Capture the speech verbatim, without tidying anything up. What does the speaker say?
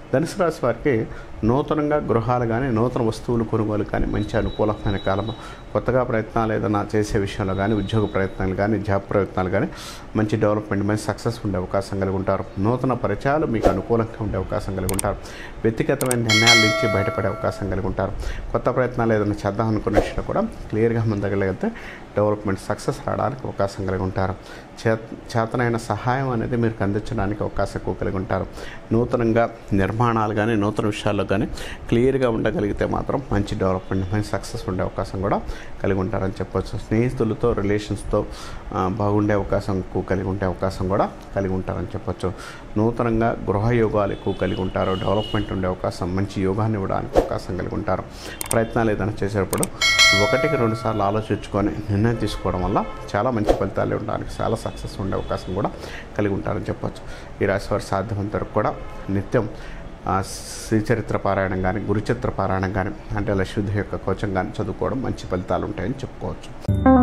ధనుసు రాశి వారికి నూతనంగా గృహాలు కానీ నూతన వస్తువులు కొనుగోలు కానీ మంచి అనుకూలమైన కాలం. కొత్తగా ప్రయత్నాలు ఏదైనా చేసే విషయంలో కానీ ఉద్యోగ ప్రయత్నాలు కానీ జాబ్ ప్రయత్నాలు కానీ మంచి డెవలప్మెంట్ మంచి సక్సెస్ ఉండే అవకాశం కలిగి ఉంటారు. నూతన పరిచయాలు మీకు అనుకూలంగా ఉండే అవకాశం కలిగి ఉంటారు. వ్యక్తిగతమైన నిర్ణయాల నుంచి బయటపడే అవకాశం కలిగి ఉంటారు. కొత్త ప్రయత్నాలు ఏదైనా చేద్దాం అనుకున్న విషయంలో కూడా క్లియర్గా ముందగలిగితే డెవలప్మెంట్ సక్సెస్ రావడానికి అవకాశం కలిగి ఉంటారు. చే చేతనైన సహాయం అనేది మీరు అందించడానికి అవకాశం ఎక్కువ కలిగి ఉంటారు. నూతనంగా నిర్మాణాలు కానీ నూతన విషయాల్లో కానీ క్లియర్గా ఉండగలిగితే మాత్రం మంచి డెవలప్మెంట్ మంచి సక్సెస్ ఉండే అవకాశం కూడా కలిగి ఉంటారని చెప్పొచ్చు. స్నేహితులతో రిలేషన్స్తో బాగుండే అవకాశం ఎక్కువ కలిగి ఉండే అవకాశం కూడా కలిగి ఉంటారని చెప్పొచ్చు. నూతనంగా గృహయోగాలు ఎక్కువ కలిగి ఉంటారు. డెవలప్మెంట్ ఉండే అవకాశం మంచి యోగాన్ని ఇవ్వడానికి అవకాశం కలిగి ఉంటారు. ప్రయత్నాలు ఏదైనా చేసేటప్పుడు ఒకటికి రెండు సార్లు ఆలోచించుకొని నిర్ణయం తీసుకోవడం వల్ల చాలా మంచి ఫలితాలు ఉండడానికి చాలా సక్సెస్ ఉండే అవకాశం కూడా కలిగి ఉంటారని చెప్పొచ్చు. ఈ రాశి వారు సాధ్యమైనంత వరకు కూడా నిత్యం శ్రీచరిత్ర పారాయణం కానీ గురుచరిత్ర పారాయణం కానీ అంటే లక్ష్మీదేవి యొక్క కవచం కానీ చదువుకోవడం మంచి ఫలితాలు ఉంటాయని చెప్పుకోవచ్చు.